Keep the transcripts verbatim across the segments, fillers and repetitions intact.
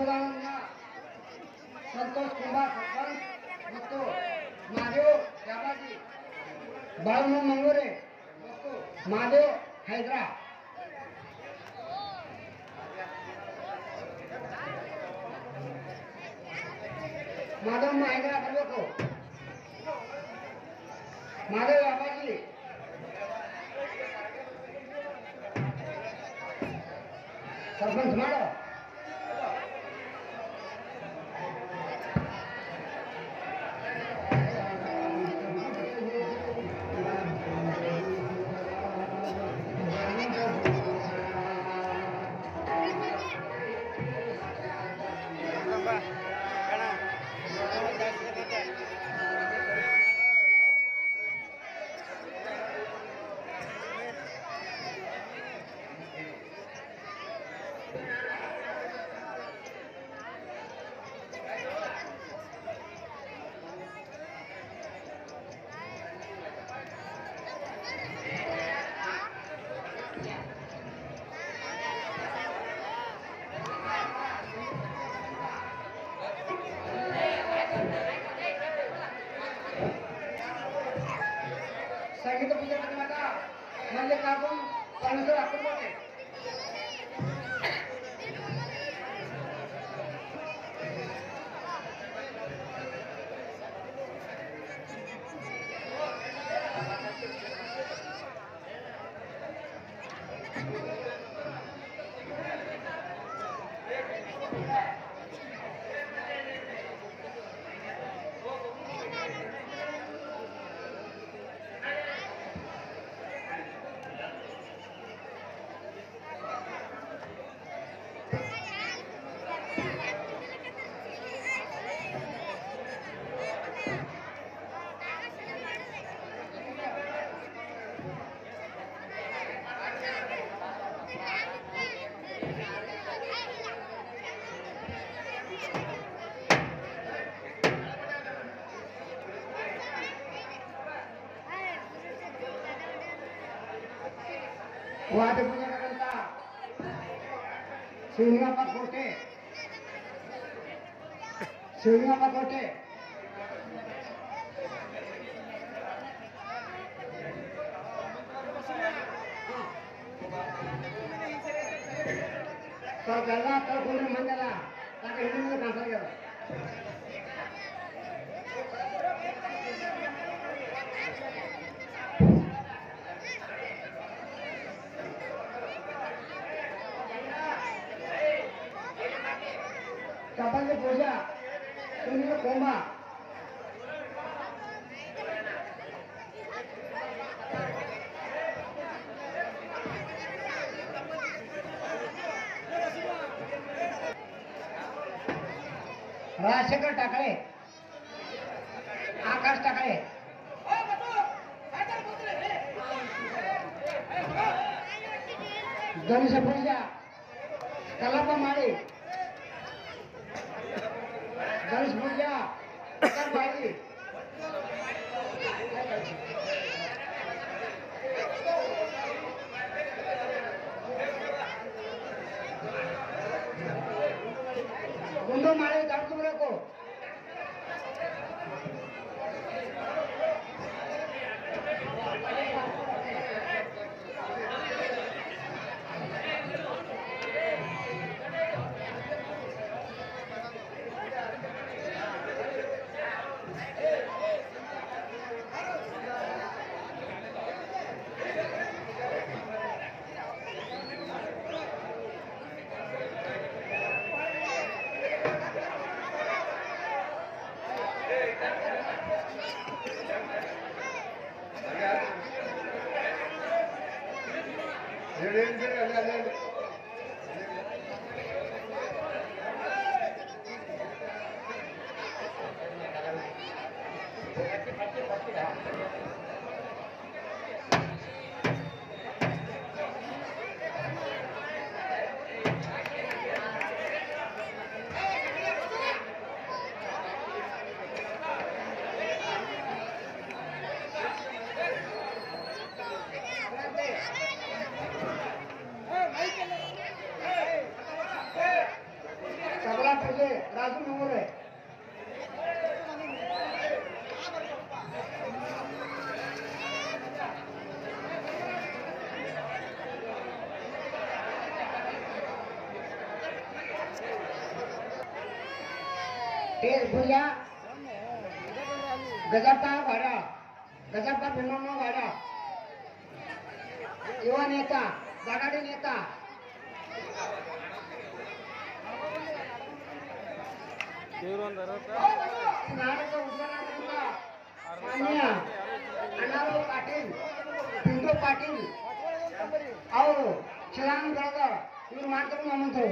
ಸದಾನಂದ ಸಂತೋಷ್ ಕುಮಾರ್ ಸರ್ಪಂಚ್ ಮತ್ತು ಮಾದೇವ್ ಯಾವಾಜಿ ಬಾಳಮ್ಮ ಮಂಗೂರೆ ಮತ್ತು ಮಾದೇವ್ ಹೈದ್ರಾ ಮಾಧವಮ್ಮ ಹೈದ್ರಾ ಬರಬೇಕು ಮಾದೇವ್ ಯಾವಾಜಿ ಸರ್ಪಂಚ್ ಮಾಡೋ संगीत पूजा निर्माता मल्लिकार्जुन परमेश्वर अक्कलकोटे वाद पूजा करता शिवलिंगप्पा कोटे शिवलिंगप्पा कोटे तो गल्ला तो कोने मंडला ताके हिंदी में ट्रांसफर करो कपल की पूजा सुनिए कोमा राजशेखर टाकळे आकाश टाकळे गणेश पूजा कलापा माळी गणेश पूजा कर भाई गुंडो मारे दारू को तेज भुजा गजाप्पा वाडा गजाप्पा भीमम्मा वाडा युवा नेता जागाडी नेता नाटक उद्घाटनाकरिता माननीय अण्णाराव पाटील पिंटू पाटील ಅವರು ಶಿಲಾಂಗ್ ಬೆಳೆದ ಇವ್ರು ಮಾಡ್ತಾರೆ ನಮ್ಮಂತರು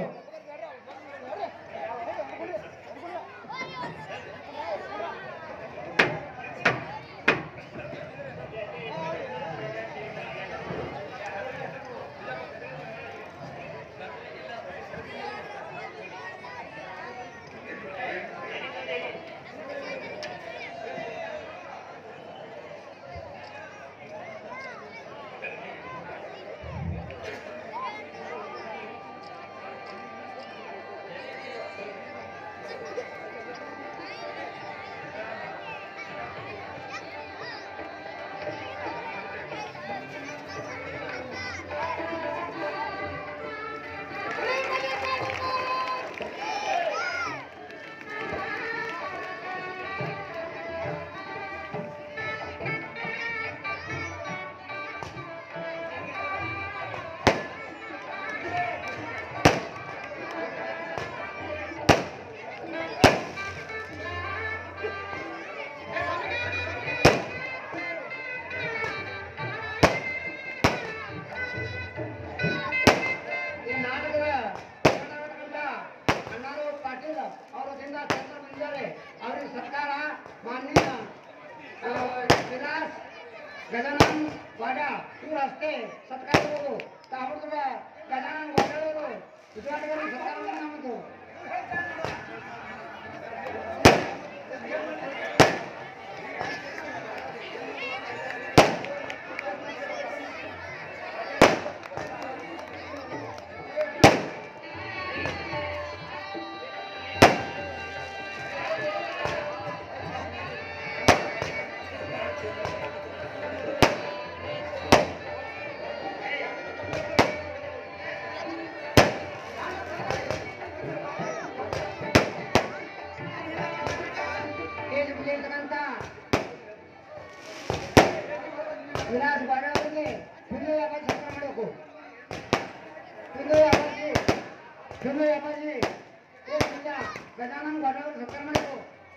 गजानन वाडा इवर असते सत्कार ताबडतोब गजानन वाड्यावर उद्घाटन सत्कार म्हणतो विलास वाड्यावरले पिल्लू व्यापारी सत्कार ಮಾಡಬೇಕು पिल्लू व्यापारी पिल्लू व्यापारी ಏ ಪಿಲ್ಲ ಗಜಾನನ ವಾಡ್ಯಾवर ಸತ್ಕಾರ ಮಾಡಬೇಕು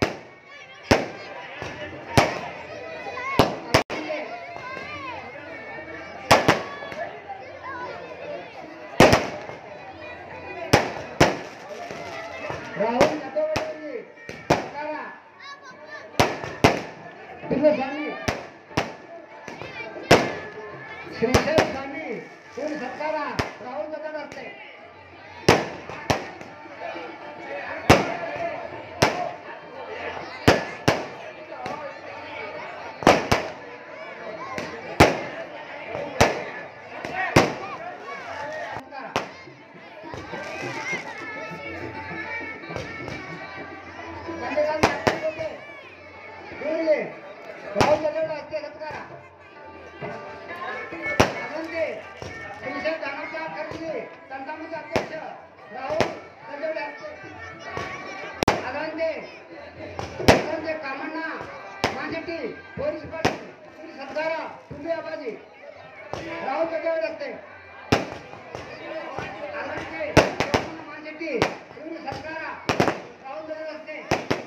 ರಾಹುಲ್ ನಟೋವರಲ್ಲಿ ಸತ್ಕಾರ पिल्लू ಸ್ವಾಮಿ श्रीशैल स्वामी पूर्ण सत्कार राहुल बदल असते राहुल बदल असते सत्कार संतामध्ये अध्यक्ष राहुल सजवले असते अगंते कामण्णा मांजेटी पोलीस पाटील सत्कार पिल्लू आबाजी राहुल सजवले असते अगंते मांजेटी सत्कार राहुल सजवले असते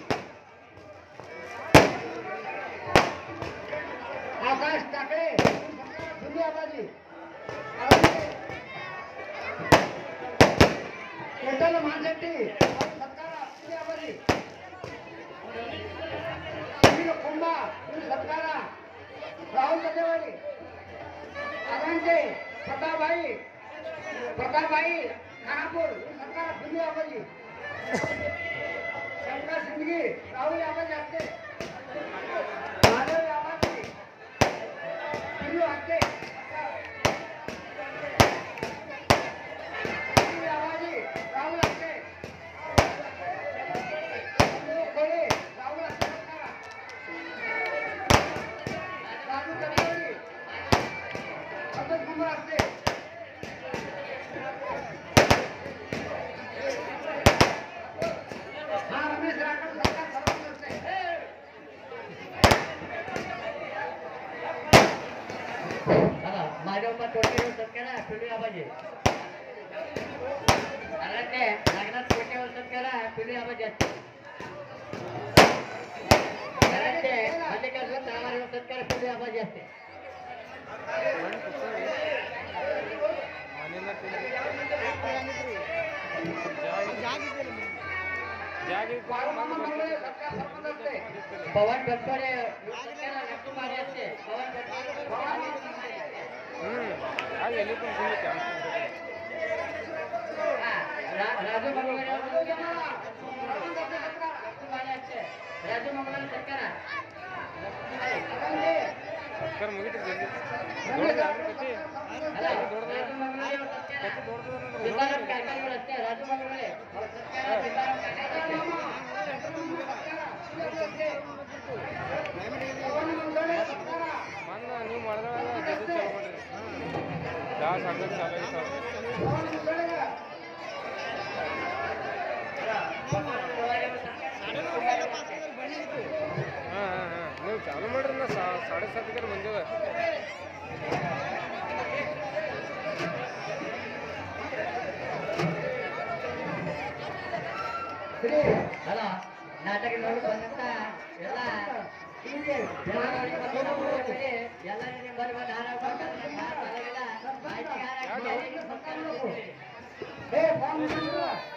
आकाश टाकळे पिल्लू आबाजी कोटल मांजेटी सत्कार पिल्लू आबाजी सुनील कुंभा सत्कार राहुल सजेवाडी अगंते प्रताप भाई प्रताप भाई खानापुर सत्कार पिल्लू आबाजी शंकर सिंदगी राहुल आबाजी असते महादेव आबाजी पिल्लू असते हाँ रमेश राठौर चला माझ्या तोटे सत्कार पिढी आबाजी अरे ते लग्नात तोटे सत्कार पिढी आबाजी असते अरे ते मल्लिकार्जुन तामारी सत्कार पिढी आबाजी असते पवन गटकडे कुमारी असते पवन राजू मंगळ राजू मंगळ सरकार ಸರ್ ಮುಗಿತು ರಾಜು ಮಂಗಳೇ ಮನ್ನ ನೀವು ಮಾಡಿದಾಗ ಜಲ್ದಿ ಚಾಲು ಮಾಡಿರಿ ಯಾವ ಸಂಘ ಚಾಲು ಹಾಂ ಹಾಂ ಹಾಂ ನೀವು ಚಾಲು ಮಾಡ್ರಿ ನಾ ಸಾಡೆ ಸಾತ್ಗೆ ಬಂದೇವೆ ಅಲ್ಲ ನಾಟಕ ನೋಡಿ ಬಂದಂತ ಎಲ್ಲ ಎಲ್ಲ ಬರುವ ನಾರಾಯಣ